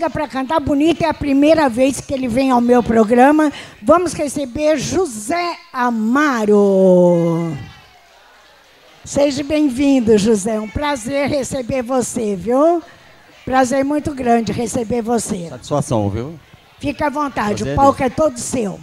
para cantar bonito, é a primeira vez que ele vem ao meu programa. Vamos receber José Amaro. Seja bem-vindo, José. Um prazer receber você, viu? Prazer muito grande receber você. Satisfação, viu? Fica à vontade, o palco é todo seu.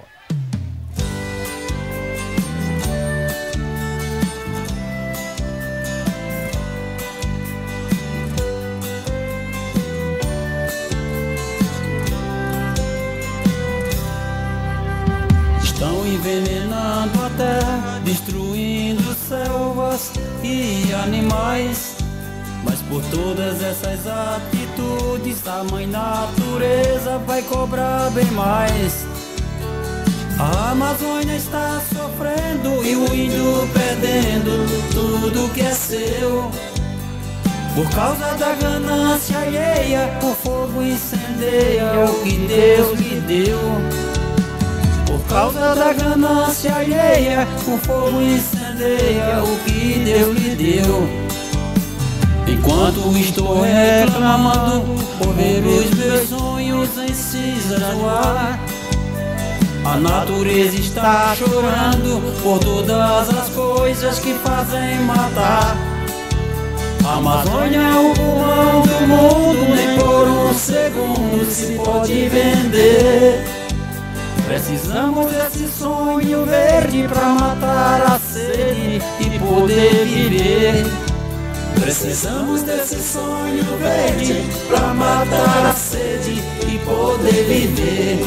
Estão envenenando a terra, destruindo selvas e animais. Mas por todas essas atitudes, a mãe natureza vai cobrar bem mais. A Amazônia está sofrendo e o índio perdendo tudo que é seu. Por causa da ganância alheia, o fogo incendeia o que Deus lhe deu. Por causa da ganância alheia, o fogo incendeia o que Deus lhe deu. Enquanto estou reclamando por ver os meus sonhos em cinzas no ar, a natureza está chorando por todas as coisas que fazem matar. A Amazônia é o pulmão do mundo, nem por um segundo se pode vender. Precisamos desse sonho verde pra matar a sede e poder viver. Precisamos desse sonho verde pra matar a sede e poder viver.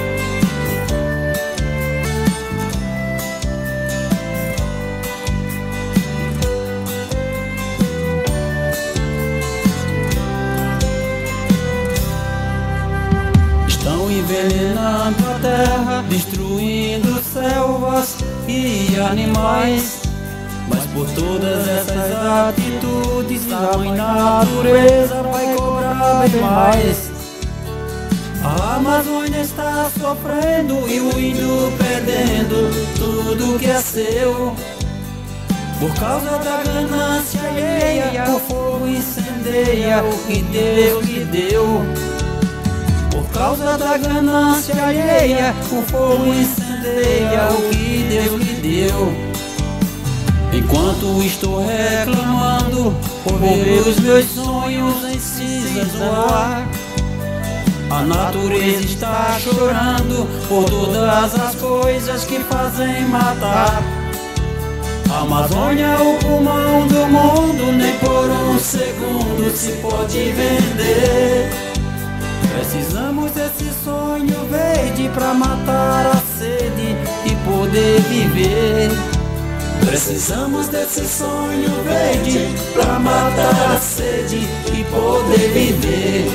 Estão envenenando a terra, destruindo selvas e animais. Mas por todas essas atitudes, a mãe natureza vai cobrar bem mais. A Amazônia está sofrendo e o índio perdendo tudo que é seu. Por causa da ganância alheia, o fogo incendeia o que Deus lhe deu. Por causa da ganância alheia, o fogo incendeia o que Deus lhe deu. Enquanto estou reclamando por ver os meus sonhos em cinzas no ar, a natureza está chorando por todas as coisas que fazem matar. A Amazônia é o pulmão do mundo, nem por um segundo se pode vender. Precisamos desse sonho verde pra matar a sede e poder viver. Precisamos desse sonho verde pra matar a sede e poder viver.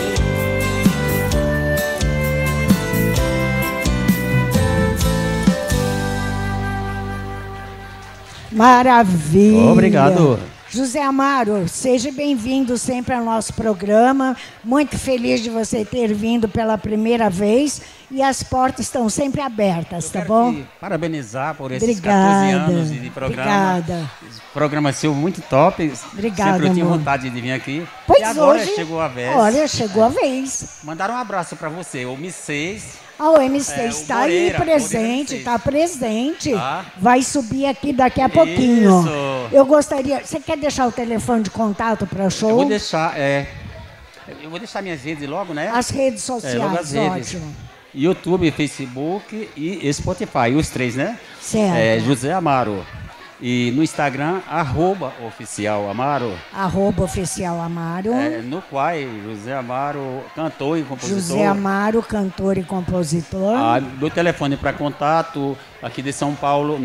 Maravilha! Obrigado. José Amaro, seja bem-vindo sempre ao nosso programa. Muito feliz de você ter vindo pela primeira vez. E as portas estão sempre abertas, tá bom? Parabenizar por esses 14 anos de programa. Obrigada. Programa seu muito top. Obrigada, sempre eu tinha amor. vontade de vir aqui. Pois e agora hoje, chegou a vez. Olha, chegou a vez. Mandaram um abraço para você, o Mi6. O MC está aí Moreira, presente, está presente. Tá. Vai subir aqui daqui a pouquinho. Isso. Eu gostaria... Você quer deixar o telefone de contato para o show? Eu vou deixar minhas redes logo, né? As redes sociais, logo as redes. ótimo. YouTube, Facebook e Spotify, os três, né? Certo. José Amaro. E no Instagram, @oficialamaro. @oficialamaro. No Quai, José Amaro, cantor e compositor. José Amaro, cantor e compositor. Meu telefone para contato, aqui de São Paulo,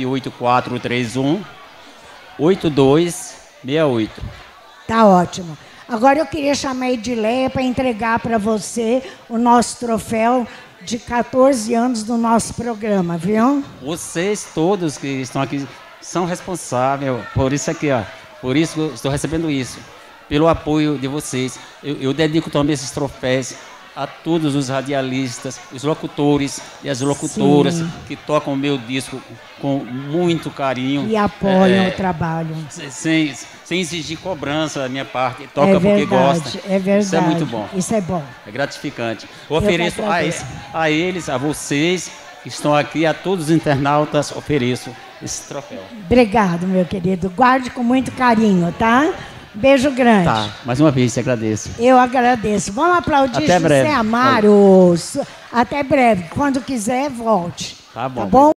98431-8268. Tá ótimo. Agora eu queria chamar a Edileia para entregar para você o nosso troféu de 14 anos do nosso programa, viu? Vocês todos que estão aqui são responsáveis por isso aqui, ó. Por isso que eu estou recebendo isso. Pelo apoio de vocês. Eu dedico também esses troféus a todos os radialistas, os locutores e as locutoras Sim. que tocam o meu disco com muito carinho. E apoiam o trabalho. sem exigir cobrança da minha parte. Toca porque gosta. É verdade. Isso é muito bom. Isso é bom. É gratificante. Eu ofereço a eles, a vocês que estão aqui, a todos os internautas, ofereço esse troféu. Obrigado, meu querido. Guarde com muito carinho, tá? Beijo grande. Tá, mais uma vez, te agradeço. Eu agradeço. Vamos aplaudir Até José breve. Amaro. Até breve. Quando quiser, volte. Tá bom. Tá bom?